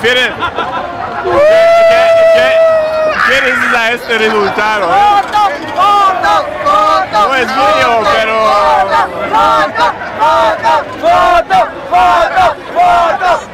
¿Quieres a este resultado? No es video, pero... ¡Foto!